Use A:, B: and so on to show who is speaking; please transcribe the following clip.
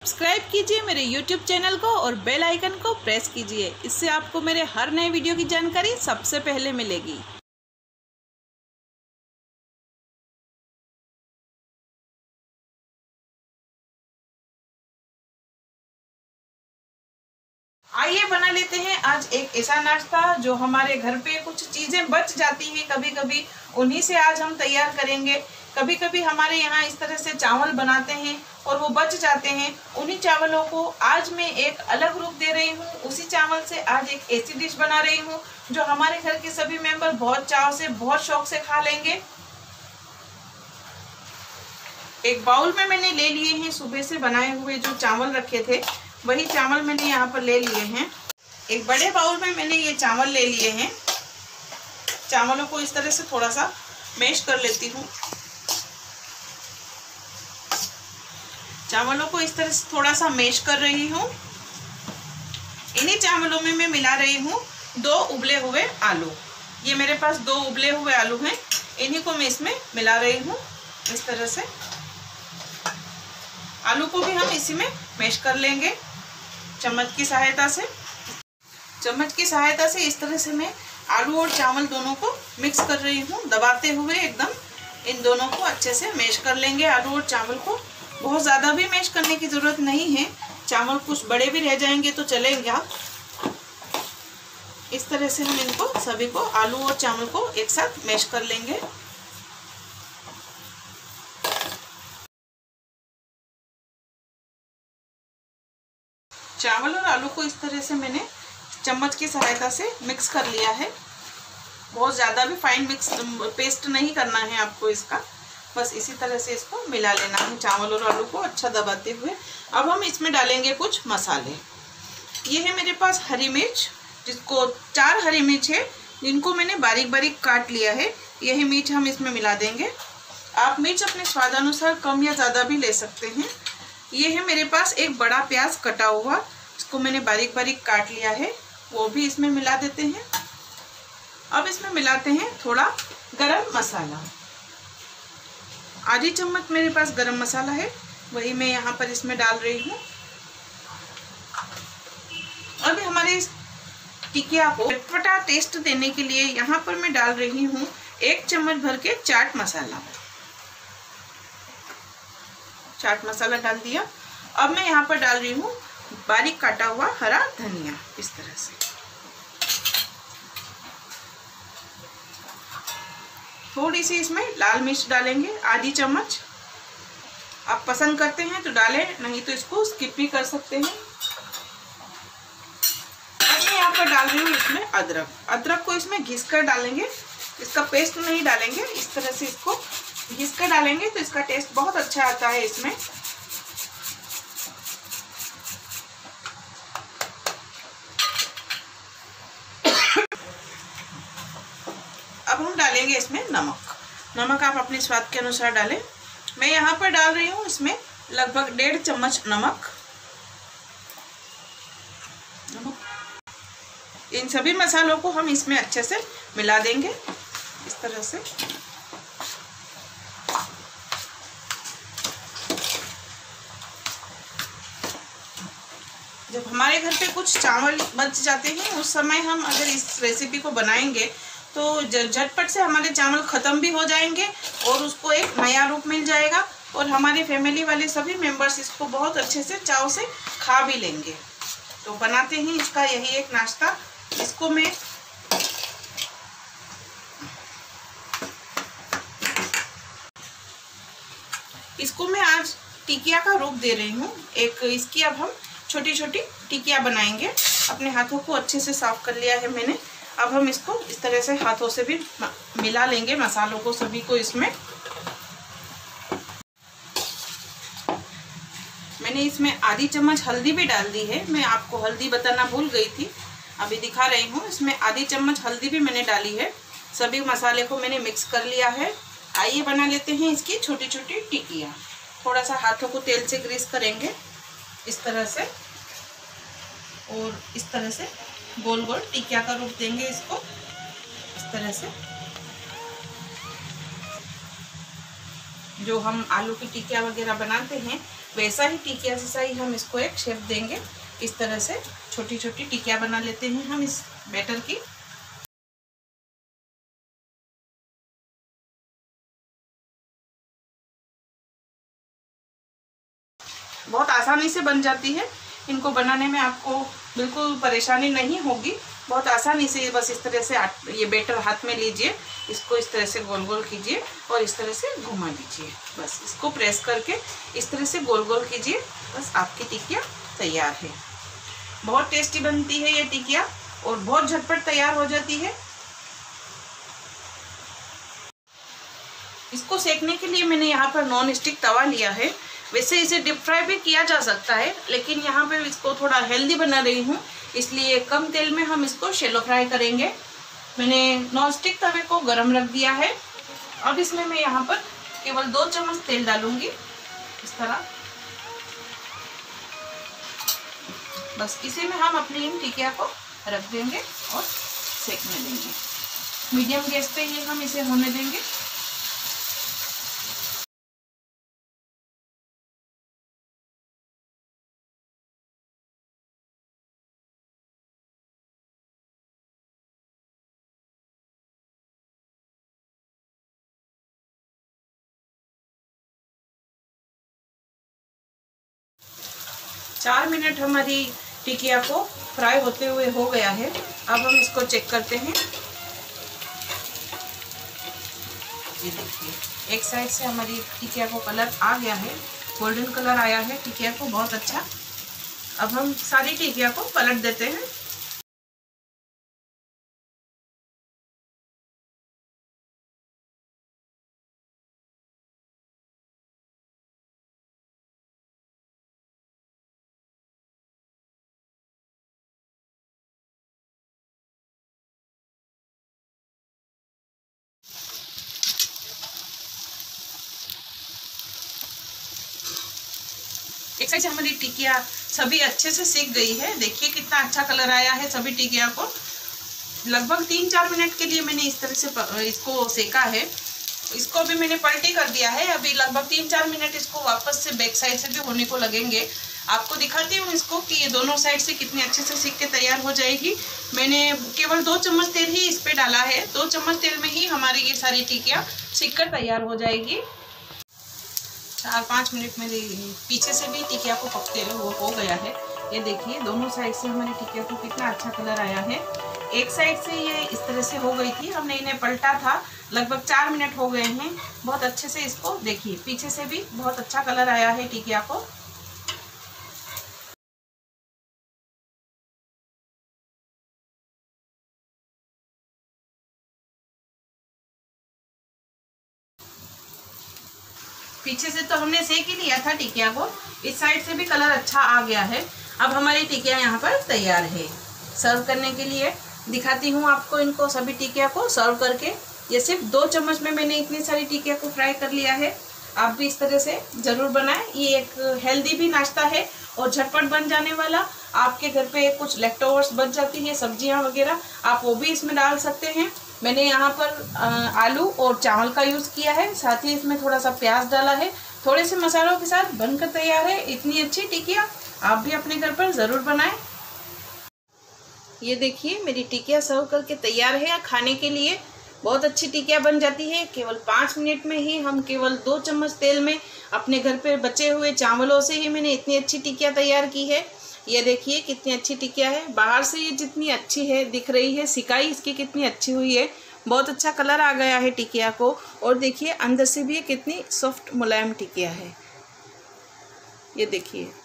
A: Subscribe कीजिए मेरे YouTube channel को और बेल आइकन को प्रेस कीजिए। इससे आपको मेरे हर नए वीडियो की जानकारी सबसे पहले मिलेगी। आइए बना लेते हैं आज एक ऐसा नाश्ता जो हमारे घर पे कुछ चीज़ें बच जाती हैं कभी कभी, उन्हीं से आज हम तैयार करेंगे। कभी कभी हमारे यहाँ इस तरह से चावल बनाते हैं और वो बच जाते हैं। उन्हीं चावलों को आज मैं एक अलग रूप दे रही हूँ। उसी चावल से आज एक ऐसी डिश बना रही हूँ जो हमारे घर के सभी मेंबर बहुत चाव से, बहुत शौक से खा लेंगे। एक बाउल में मैंने ले लिए हैं सुबह से बनाए हुए जो चावल रखे थे, वही चावल मैंने यहाँ पर ले लिए हैं। एक बड़े बाउल में मैंने ये चावल ले लिए हैं। चावलों को इस तरह से थोड़ा सा मैश कर लेती हूँ। चावलों को इस तरह से थोड़ा सा मैश कर रही हूँ। इन्हीं चावलों में मैं मिला रही हूँ 2 उबले हुए आलू। ये मेरे पास 2 उबले हुए आलू हैं, इन्हीं को मैं इसमें मिला रही हूँ। इस तरह से आलू को भी हम इसी में मैश कर लेंगे चम्मच की सहायता से। चम्मच की सहायता से इस तरह से मैं आलू और चावल दोनों को मिक्स कर रही हूँ, दबाते हुए एकदम इन दोनों को अच्छे से मैश कर लेंगे। आलू और चावल को बहुत ज़्यादा भी मैश करने की ज़रूरत नहीं है, चावल कुछ बड़े भी रह जाएंगे तो चलेगा। इस तरह से हम इनको सभी को, आलू और चावल को एक साथ मैश कर लेंगे। चावल और आलू को इस तरह से मैंने चम्मच की सहायता से मिक्स कर लिया है। बहुत ज़्यादा भी फाइन मिक्स पेस्ट नहीं करना है आपको इसका, बस इसी तरह से इसको मिला लेना है चावल और आलू को अच्छा दबाते हुए। अब हम इसमें डालेंगे कुछ मसाले। ये है मेरे पास हरी मिर्च, जिसको 4 हरी मिर्च है, जिनको मैंने बारीक बारीक काट लिया है। यही मिर्च हम इसमें मिला देंगे। आप मिर्च अपने स्वादानुसार कम या ज़्यादा भी ले सकते हैं। ये है मेरे पास एक बड़ा प्याज कटा हुआ, इसको मैंने बारीक बारीक काट लिया है, वो भी इसमें मिला देते हैं। अब इसमें मिलाते हैं थोड़ा गरम मसाला। आधी चम्मच मेरे पास गरम मसाला है, वही मैं यहाँ पर इसमें डाल रही हूँ। अब हमारे इस टिकिया को चटपटा टेस्ट देने के लिए यहाँ पर मैं डाल रही हूँ 1 चम्मच भर के चाट मसाला। चाट मसाला डाल दिया। अब मैं यहाँ पर डाल रही हूँ बारीक काटा हुआ हरा धनिया। इस तरह से थोड़ी सी इसमें लाल मिर्च डालेंगे, आधी चम्मच। आप पसंद करते हैं तो डालें, नहीं तो इसको स्किप भी कर सकते हैं। अब मैं यहाँ पर डाल रही हूँ इसमें अदरक। अदरक को इसमें घिस कर डालेंगे, इसका पेस्ट नहीं डालेंगे। इस तरह से इसको घिस कर डालेंगे तो इसका टेस्ट बहुत अच्छा आता है इसमें। अब हम डालेंगे इसमें नमक। नमक आप अपने स्वाद के अनुसार डालें। मैं यहाँ पर डाल रही हूँ इसमें लगभग 1.5 चम्मच नमक। इन सभी मसालों को हम इसमें अच्छे से मिला देंगे इस तरह से। जब हमारे घर पे कुछ चावल बच जाते हैं, उस समय हम अगर इस रेसिपी को बनाएंगे तो झटपट से हमारे चावल ख़त्म भी हो जाएंगे और उसको एक नया रूप मिल जाएगा और हमारे फैमिली वाले सभी मेंबर्स इसको बहुत अच्छे से चाव से खा भी लेंगे। तो बनाते हैं इसका यही एक नाश्ता। इसको मैं आज टिकिया का रूप दे रही हूँ। एक इसकी अब हम छोटी छोटी टिकिया बनाएंगे। अपने हाथों को अच्छे से साफ कर लिया है मैंने। अब हम इसको इस तरह से हाथों से भी मिला लेंगे मसालों को सभी को इसमें। मैंने इसमें आधी चम्मच हल्दी भी डाल दी है। मैं आपको हल्दी बताना भूल गई थी, अभी दिखा रही हूँ। इसमें आधी चम्मच हल्दी भी मैंने डाली है। सभी मसाले को मैंने मिक्स कर लिया है। आइए बना लेते हैं इसकी छोटी छोटी टिकिया। थोड़ा सा हाथों को तेल से ग्रीस करेंगे इस तरह से, और इस तरह से गोल गोल टिकिया का रूप देंगे इसको इस तरह से। जो हम आलू की टिकिया वगैरह बनाते हैं वैसा ही टिकिया जैसा ही हम इसको एक शेप देंगे। इस तरह से छोटी छोटी टिकिया बना लेते हैं हम इस बैटर की। बहुत आसानी से बन जाती है, इनको बनाने में आपको बिल्कुल परेशानी नहीं होगी। बहुत आसानी से बस इस तरह से ये बैटर हाथ में लीजिए, इसको इस तरह से गोल गोल कीजिए और इस तरह से घुमा दीजिए। बस इसको प्रेस करके इस तरह से गोल गोल कीजिए, बस आपकी टिकिया तैयार है। बहुत टेस्टी बनती है ये टिकिया और बहुत झटपट तैयार हो जाती है। इसको सेकने के लिए मैंने यहाँ पर नॉन स्टिक तवा लिया है। वैसे इसे डीप फ्राई भी किया जा सकता है, लेकिन यहाँ पे इसको थोड़ा हेल्दी बना रही हूँ, इसलिए कम तेल में हम इसको शैलो फ्राई करेंगे। मैंने नॉन स्टिक तवे को गरम रख दिया है। अब इसमें मैं यहाँ पर केवल 2 चम्मच तेल डालूंगी, इस तरह। बस इसी में हम अपनी इन टिकिया को रख देंगे और सेकने देंगे। मीडियम गैस पे ही हम इसे होने देंगे। चार मिनट हमारी टिकिया को फ्राई होते हुए हो गया है। अब हम इसको चेक करते हैं। ये देखिए, एक साइड से हमारी टिकिया को कलर आ गया है, गोल्डन कलर आया है टिकिया को, बहुत अच्छा। अब हम सारी टिकिया को पलट देते हैं। एक साइड से हमारी टिकिया सभी अच्छे से सीख गई है। देखिए कितना अच्छा कलर आया है सभी टिकिया को। लगभग 3-4 मिनट के लिए मैंने इस तरह से इसको सेका है। इसको अभी मैंने पलटी कर दिया है। अभी लगभग 3-4 मिनट इसको वापस से बैक साइड से भी होने को लगेंगे। आपको दिखाती हूँ इसको कि ये दोनों साइड से कितने अच्छे से सीख के तैयार हो जाएगी। मैंने केवल 2 चम्मच तेल ही इस पर डाला है। 2 चम्मच तेल में ही हमारी ये सारी टिकिया सीख कर तैयार हो जाएगी। 4-5 मिनट में पीछे से भी टिकिया को पकते हुए हो गया है। ये देखिए दोनों साइड से हमारी टिकिया को कितना अच्छा कलर आया है। एक साइड से ये इस तरह से हो गई थी, हमने इन्हें पलटा था। लगभग 4 मिनट हो गए हैं। बहुत अच्छे से इसको देखिए, पीछे से भी बहुत अच्छा कलर आया है टिकिया को। पीछे से तो हमने सेक ही लिया था टिकिया को, इस साइड से भी कलर अच्छा आ गया है। अब हमारी टिकिया यहाँ पर तैयार है सर्व करने के लिए। दिखाती हूँ आपको इनको सभी टिकिया को सर्व करके। ये सिर्फ 2 चम्मच में मैंने इतनी सारी टिकिया को फ्राई कर लिया है। आप भी इस तरह से ज़रूर बनाएं। ये एक हेल्दी भी नाश्ता है और झटपट बन जाने वाला। आपके घर पे कुछ लेफ्टओवर्स बच जाती है सब्जियां वगैरह, आप वो भी इसमें डाल सकते हैं। मैंने यहाँ पर आलू और चावल का यूज़ किया है, साथ ही इसमें थोड़ा सा प्याज डाला है। थोड़े से मसालों के साथ बनकर तैयार है इतनी अच्छी टिकिया। आप भी अपने घर पर ज़रूर बनाएं। ये देखिए मेरी टिकिया सर्व करके तैयार है खाने के लिए। बहुत अच्छी टिकिया बन जाती है। केवल 5 मिनट में ही हम केवल 2 चम्मच तेल में अपने घर पे बचे हुए चावलों से ही मैंने इतनी अच्छी टिकिया तैयार की है। ये देखिए कितनी अच्छी टिकिया है। बाहर से ये जितनी अच्छी है दिख रही है, सिकाई इसकी कितनी अच्छी हुई है। बहुत अच्छा कलर आ गया है टिकिया को। और देखिए अंदर से भी ये कितनी सॉफ्ट मुलायम टिकिया है। ये देखिए।